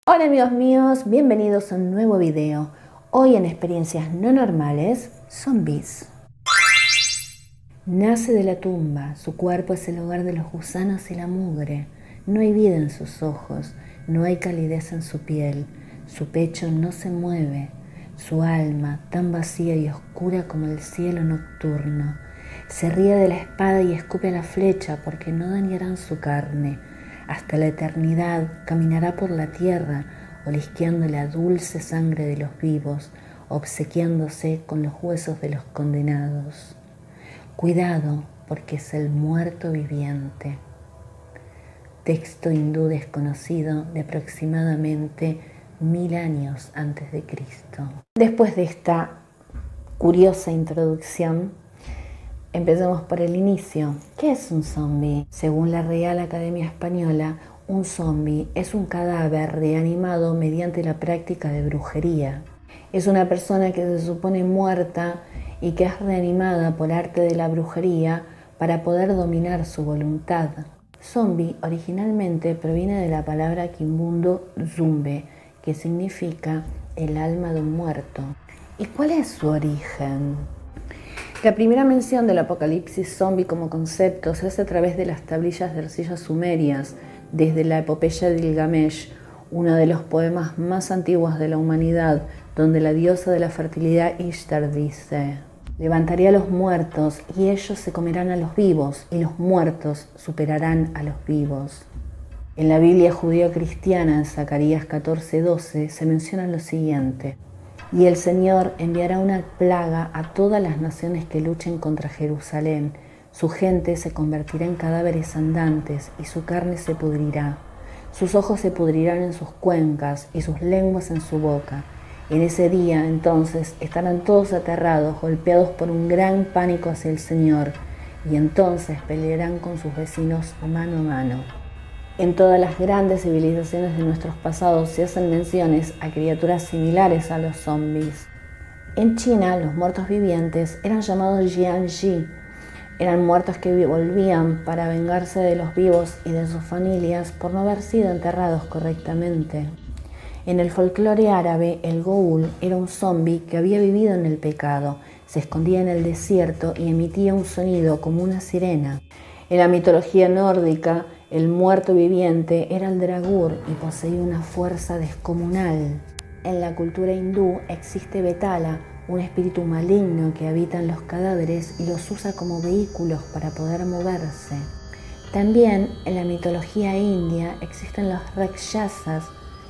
Hola amigos míos, bienvenidos a un nuevo video. Hoy en Experiencias No Normales, zombies. Nace de la tumba, su cuerpo es el hogar de los gusanos y la mugre. No hay vida en sus ojos, no hay calidez en su piel, su pecho no se mueve, su alma tan vacía y oscura como el cielo nocturno. Se ríe de la espada y escupe la flecha porque no dañarán su carne. Hasta la eternidad caminará por la tierra, olisqueando la dulce sangre de los vivos, obsequiándose con los huesos de los condenados. Cuidado, porque es el muerto viviente. Texto hindú desconocido de aproximadamente 1000 años antes de Cristo. Después de esta curiosa introducción, empecemos por el inicio. ¿Qué es un zombie? Según la Real Academia Española, un zombie es un cadáver reanimado mediante la práctica de brujería. Es una persona que se supone muerta y que es reanimada por arte de la brujería para poder dominar su voluntad. Zombie originalmente proviene de la palabra quimbundo zumbe, que significa el alma de un muerto. ¿Y cuál es su origen? La primera mención del apocalipsis zombie como concepto se hace a través de las tablillas de arcilla sumerias, desde la epopeya de Gilgamesh, uno de los poemas más antiguos de la humanidad, donde la diosa de la fertilidad Ishtar dice: levantaré a los muertos y ellos se comerán a los vivos, y los muertos superarán a los vivos. En la Biblia judío-cristiana, en Zacarías 14:12, se menciona lo siguiente: y el Señor enviará una plaga a todas las naciones que luchen contra Jerusalén. Su gente se convertirá en cadáveres andantes y su carne se pudrirá. Sus ojos se pudrirán en sus cuencas y sus lenguas en su boca. En ese día, entonces, estarán todos aterrados, golpeados por un gran pánico hacia el Señor, y entonces pelearán con sus vecinos mano a mano. En todas las grandes civilizaciones de nuestros pasados se hacen menciones a criaturas similares a los zombies. En China, los muertos vivientes eran llamados jianji. Eran muertos que volvían para vengarse de los vivos y de sus familias por no haber sido enterrados correctamente. En el folclore árabe, el ghoul era un zombi que había vivido en el pecado, se escondía en el desierto y emitía un sonido como una sirena. En la mitología nórdica, el muerto viviente era el dragur y poseía una fuerza descomunal. En la cultura hindú existe Betala, un espíritu maligno que habita en los cadáveres y los usa como vehículos para poder moverse. También en la mitología india existen los rakshasas,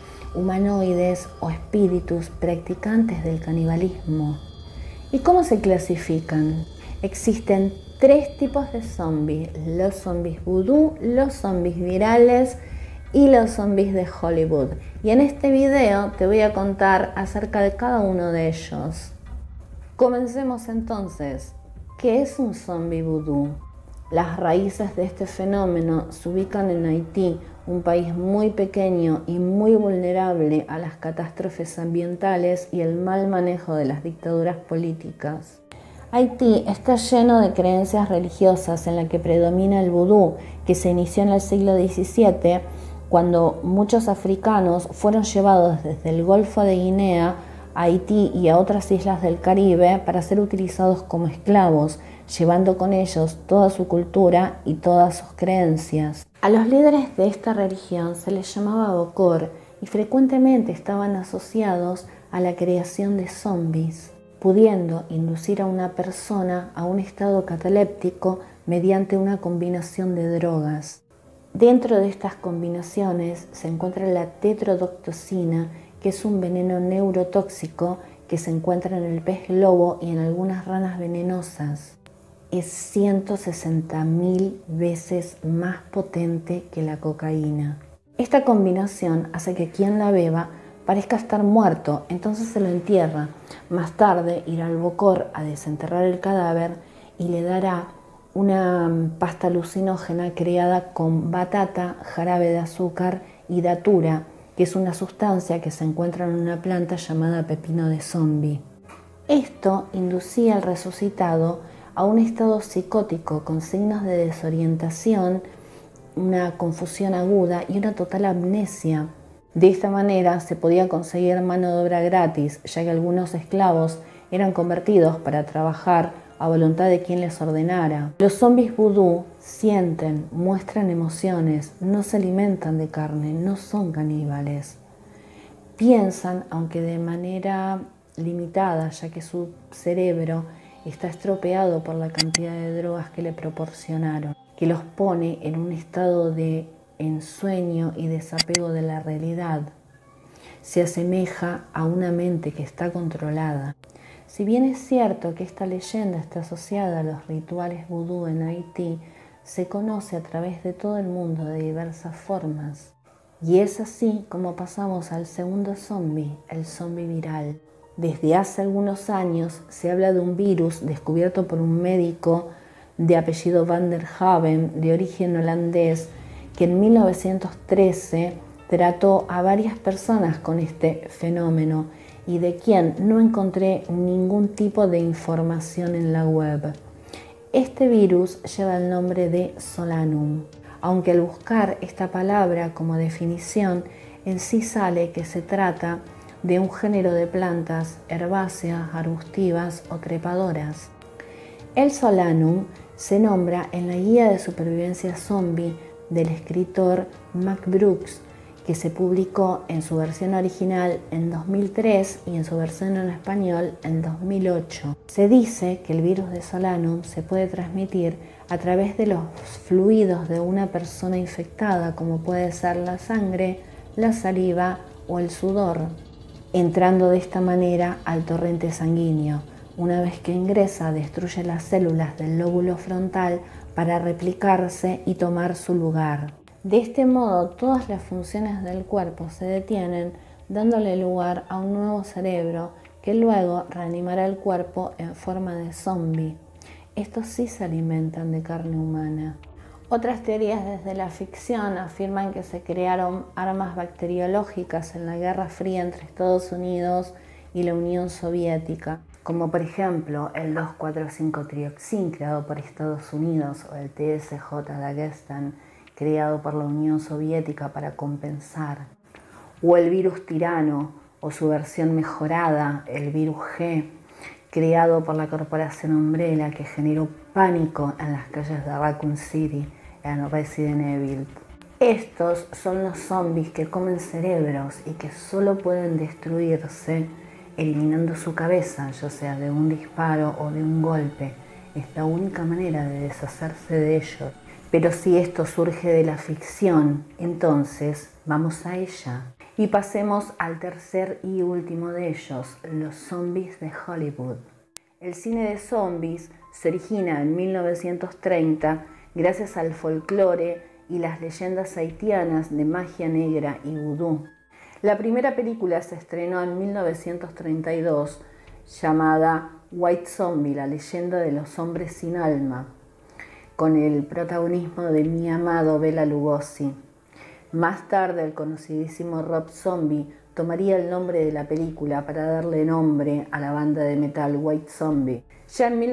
humanoides o espíritus practicantes del canibalismo. ¿Y cómo se clasifican? Existen 3 tipos de zombies: los zombies vudú, los zombies virales y los zombies de Hollywood. Y en este video te voy a contar acerca de cada uno de ellos. Comencemos entonces. ¿Qué es un zombie vudú? Las raíces de este fenómeno se ubican en Haití, un país muy pequeño y muy vulnerable a las catástrofes ambientales y el mal manejo de las dictaduras políticas. Haití está lleno de creencias religiosas en la que predomina el vudú, que se inició en el siglo XVII, cuando muchos africanos fueron llevados desde el Golfo de Guinea a Haití y a otras islas del Caribe para ser utilizados como esclavos, llevando con ellos toda su cultura y todas sus creencias. A los líderes de esta religión se les llamaba Bokor y frecuentemente estaban asociados a la creación de zombies, pudiendo inducir a una persona a un estado cataléptico mediante una combinación de drogas. Dentro de estas combinaciones se encuentra la tetrodotoxina, que es un veneno neurotóxico que se encuentra en el pez lobo y en algunas ranas venenosas. Es 160.000 veces más potente que la cocaína. Esta combinación hace que quien la beba parezca estar muerto, entonces se lo entierra. Más tarde irá al Bokor a desenterrar el cadáver y le dará una pasta alucinógena creada con batata, jarabe de azúcar y datura, que es una sustancia que se encuentra en una planta llamada pepino de zombie. Esto inducía al resucitado a un estado psicótico con signos de desorientación, una confusión aguda y una total amnesia. De esta manera se podía conseguir mano de obra gratis, ya que algunos esclavos eran convertidos para trabajar a voluntad de quien les ordenara. Los zombies vudú sienten, muestran emociones, no se alimentan de carne, no son caníbales. Piensan, aunque de manera limitada, ya que su cerebro está estropeado por la cantidad de drogas que le proporcionaron, que los pone en un estado de ensueño y desapego de la realidad. Se asemeja a una mente que está controlada. Si bien es cierto que esta leyenda está asociada a los rituales vudú en Haití, se conoce a través de todo el mundo de diversas formas. Y es así como pasamos al segundo zombie, el zombie viral. Desde hace algunos años se habla de un virus descubierto por un médico de apellido Van der Haven, de origen holandés, que en 1913 trató a varias personas con este fenómeno y de quien no encontré ningún tipo de información en la web. Este virus lleva el nombre de Solanum, aunque al buscar esta palabra como definición, en sí sale que se trata de un género de plantas herbáceas, arbustivas o trepadoras. El Solanum se nombra en la Guía de Supervivencia Zombie del escritor Mac Brooks, que se publicó en su versión original en 2003 y en su versión en español en 2008. Se dice que el virus de Solanum se puede transmitir a través de los fluidos de una persona infectada, como puede ser la sangre, la saliva o el sudor, entrando de esta manera al torrente sanguíneo. Una vez que ingresa, destruye las células del lóbulo frontal para replicarse y tomar su lugar. De este modo, todas las funciones del cuerpo se detienen, dándole lugar a un nuevo cerebro que luego reanimará el cuerpo en forma de zombie. Estos sí se alimentan de carne humana. Otras teorías desde la ficción afirman que se crearon armas bacteriológicas en la Guerra Fría entre Estados Unidos y la Unión Soviética, como por ejemplo el 2,4,5-trioxin creado por Estados Unidos o el TSJ-Dagestan creado por la Unión Soviética para compensar, o el virus tirano o su versión mejorada, el virus G, creado por la corporación Umbrella, que generó pánico en las calles de Raccoon City en Resident Evil. Estos son los zombies que comen cerebros y que solo pueden destruirse eliminando su cabeza, ya sea de un disparo o de un golpe. Es la única manera de deshacerse de ellos. Pero si esto surge de la ficción, entonces vamos a ella. Y pasemos al tercer y último de ellos, los zombies de Hollywood. El cine de zombies se origina en 1930 gracias al folclore y las leyendas haitianas de magia negra y vudú. La primera película se estrenó en 1932 llamada White Zombie, la leyenda de los hombres sin alma, con el protagonismo de mi amado Bela Lugosi. Más tarde, el conocidísimo Rob Zombie tomaría el nombre de la película para darle nombre a la banda de metal White Zombie. Ya en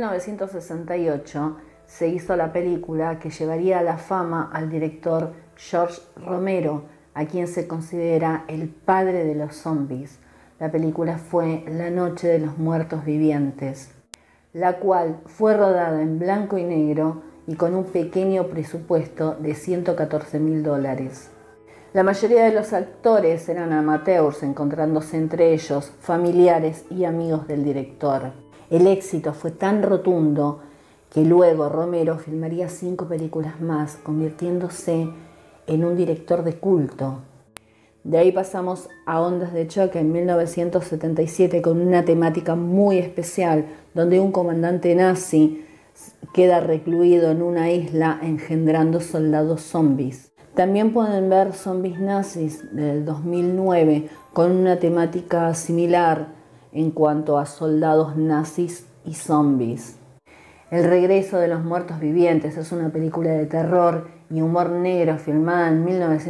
1968 se hizo la película que llevaría a la fama al director George Romero, a quien se considera el padre de los zombies. La película fue La Noche de los Muertos Vivientes, la cual fue rodada en blanco y negro y con un pequeño presupuesto de $114.000. La mayoría de los actores eran amateurs, encontrándose entre ellos familiares y amigos del director. El éxito fue tan rotundo que luego Romero filmaría 5 películas más, convirtiéndose en un director de culto. De ahí pasamos a Ondas de Choque en 1977 con una temática muy especial, donde un comandante nazi queda recluido en una isla engendrando soldados zombies. También pueden ver Zombies Nazis del 2009 con una temática similar en cuanto a soldados nazis y zombies. El regreso de los muertos vivientes es una película de terror y humor negro filmada en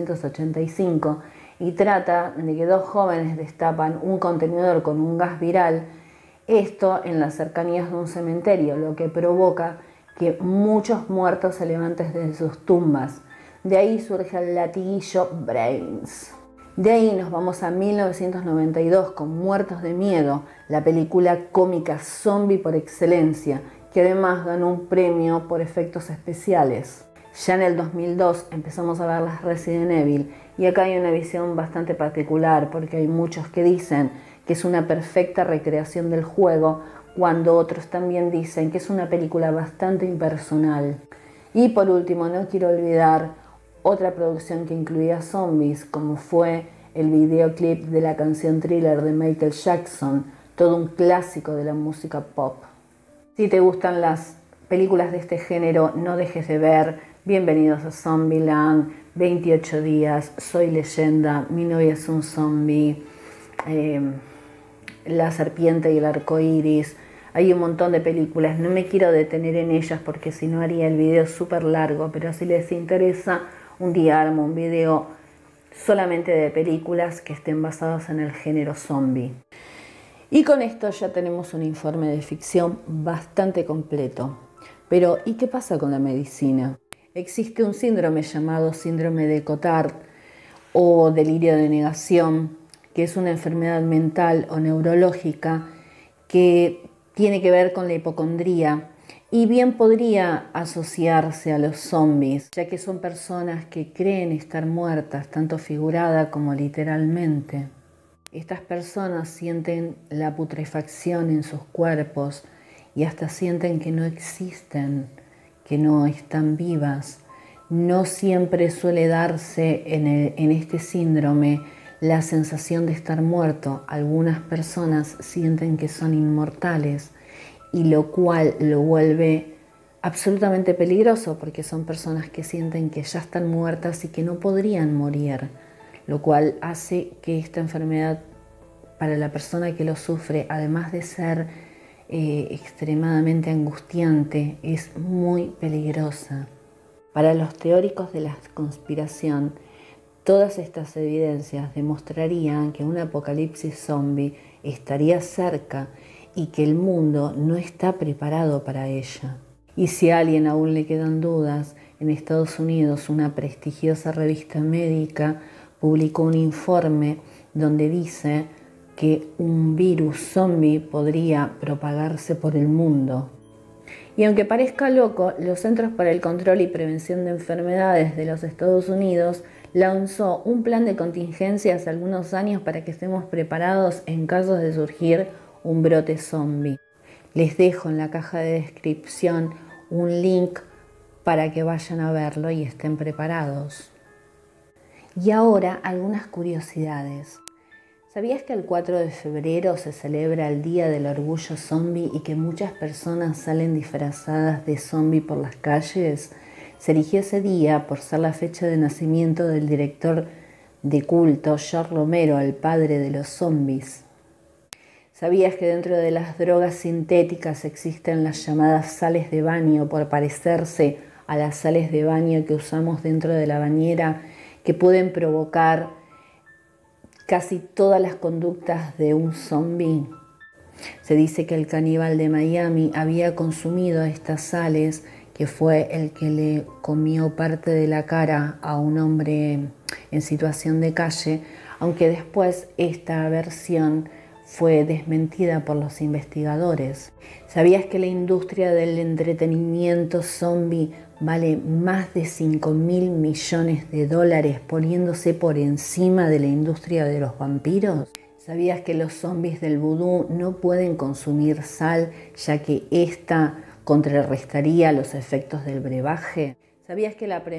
1985 y trata de que 2 jóvenes destapan un contenedor con un gas viral, esto en las cercanías de un cementerio, lo que provoca que muchos muertos se levanten de sus tumbas. De ahí surge el latiguillo Brains. De ahí nos vamos a 1992 con Muertos de Miedo, la película cómica zombie por excelencia, que además ganó un premio por efectos especiales. Ya en el 2002 empezamos a ver las Resident Evil y acá hay una visión bastante particular porque hay muchos que dicen que es una perfecta recreación del juego, cuando otros también dicen que es una película bastante impersonal. Y por último, no quiero olvidar otra producción que incluía zombies, como fue el videoclip de la canción Thriller de Michael Jackson, todo un clásico de la música pop. Si te gustan las películas de este género, no dejes de ver Bienvenidos a Zombieland, 28 días, Soy Leyenda, Mi novia es un zombie, La serpiente y el arco iris. Hay un montón de películas, no me quiero detener en ellas porque si no haría el video súper largo, pero si les interesa, un día armo un video solamente de películas que estén basadas en el género zombie. Y con esto ya tenemos un informe de ficción bastante completo. Pero, ¿y qué pasa con la medicina? Existe un síndrome llamado síndrome de Cotard o delirio de negación, que es una enfermedad mental o neurológica que tiene que ver con la hipocondría y bien podría asociarse a los zombies, ya que son personas que creen estar muertas, tanto figurada como literalmente. Estas personas sienten la putrefacción en sus cuerpos y hasta sienten que no existen, que no están vivas. No siempre suele darse en este síndrome la sensación de estar muerto. Algunas personas sienten que son inmortales y lo cual lo vuelve absolutamente peligroso porque son personas que sienten que ya están muertas y que no podrían morir, lo cual hace que esta enfermedad para la persona que lo sufre, además de ser extremadamente angustiante, es muy peligrosa. Para los teóricos de la conspiración, todas estas evidencias demostrarían que un apocalipsis zombie estaría cerca y que el mundo no está preparado para ella. Y si a alguien aún le quedan dudas, en Estados Unidos una prestigiosa revista médica publicó un informe donde dice que un virus zombie podría propagarse por el mundo. Y aunque parezca loco, los Centros para el Control y Prevención de Enfermedades de los Estados Unidos lanzó un plan de contingencia hace algunos años para que estemos preparados en caso de surgir un brote zombie. Les dejo en la caja de descripción un link para que vayan a verlo y estén preparados. Y ahora algunas curiosidades. ¿Sabías que el 4 de febrero se celebra el Día del Orgullo Zombie y que muchas personas salen disfrazadas de zombie por las calles? Se eligió ese día por ser la fecha de nacimiento del director de culto George Romero, el padre de los zombies. ¿Sabías que dentro de las drogas sintéticas existen las llamadas sales de baño por parecerse a las sales de baño que usamos dentro de la bañera, que pueden provocar casi todas las conductas de un zombie? Se dice que el caníbal de Miami había consumido estas sales, que fue el que le comió parte de la cara a un hombre en situación de calle, aunque después esta versión fue desmentida por los investigadores. ¿Sabías que la industria del entretenimiento zombie vale más de 5.000 millones de dólares, poniéndose por encima de la industria de los vampiros? ¿Sabías que los zombies del vudú no pueden consumir sal, ya que esta contrarrestaría los efectos del brebaje? ¿Sabías que la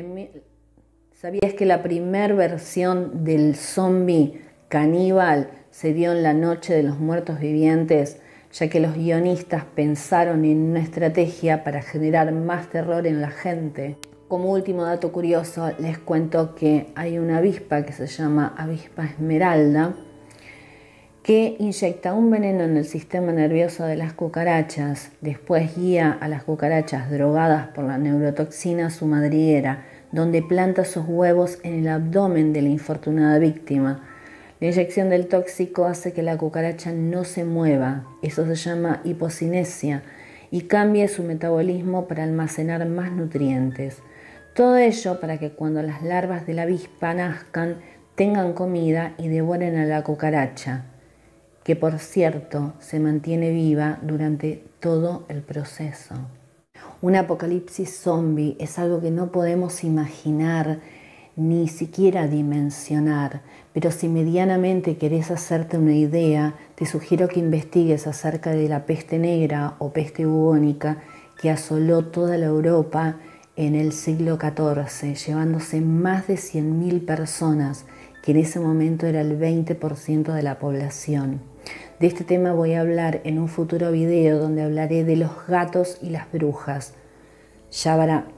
primer versión del zombie caníbal se dio en la Noche de los Muertos Vivientes, ya que los guionistas pensaron en una estrategia para generar más terror en la gente? Como último dato curioso, les cuento que hay una avispa que se llama avispa esmeralda, que inyecta un veneno en el sistema nervioso de las cucarachas, después guía a las cucarachas drogadas por la neurotoxina a su madriguera, donde planta sus huevos en el abdomen de la infortunada víctima. La inyección del tóxico hace que la cucaracha no se mueva, eso se llama hipocinesia, y cambie su metabolismo para almacenar más nutrientes. Todo ello para que cuando las larvas de la avispa nazcan tengan comida y devoren a la cucaracha, que por cierto se mantiene viva durante todo el proceso. Un apocalipsis zombie es algo que no podemos imaginar ni siquiera dimensionar, pero si medianamente querés hacerte una idea, te sugiero que investigues acerca de la peste negra o peste bubónica que asoló toda la Europa en el siglo XIV, llevándose más de 100.000 personas, que en ese momento era el 20% de la población. De este tema voy a hablar en un futuro video donde hablaré de los gatos y las brujas. Ya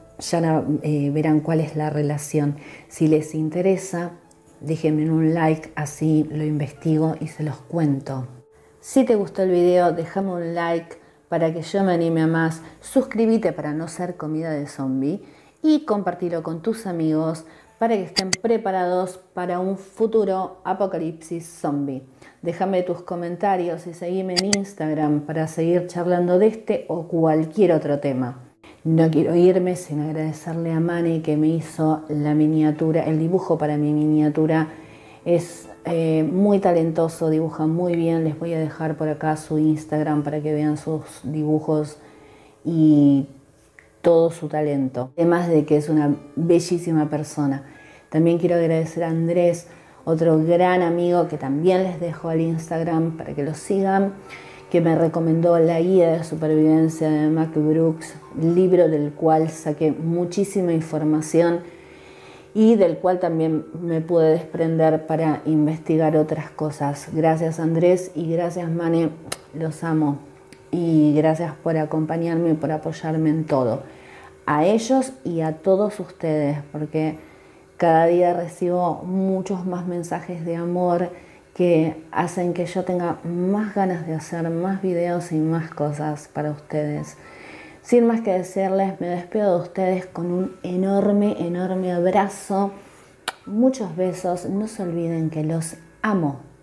verán cuál es la relación. Si les interesa, déjenme un like, así lo investigo y se los cuento. Si te gustó el video, déjame un like para que yo me anime a más. Suscríbete para no ser comida de zombie y compartirlo con tus amigos para que estén preparados para un futuro apocalipsis zombie. Déjame tus comentarios y seguime en Instagram para seguir charlando de este o cualquier otro tema. No quiero irme sin agradecerle a Mane que me hizo la miniatura, el dibujo para mi miniatura. Es muy talentoso, dibuja muy bien. Les voy a dejar por acá su Instagram para que vean sus dibujos y todo su talento. Además de que es una bellísima persona. También quiero agradecer a Andrés, otro gran amigo que también les dejo al Instagram para que lo sigan, que me recomendó la guía de supervivencia de Mac Brooks, libro del cual saqué muchísima información y del cual también me pude desprender para investigar otras cosas. Gracias Andrés y gracias Mane, los amo. Y gracias por acompañarme y por apoyarme en todo. A ellos y a todos ustedes, porque cada día recibo muchos más mensajes de amor que hacen que yo tenga más ganas de hacer más videos y más cosas para ustedes. Sin más que decirles, me despido de ustedes con un enorme, enorme abrazo. Muchos besos. No se olviden que los amo.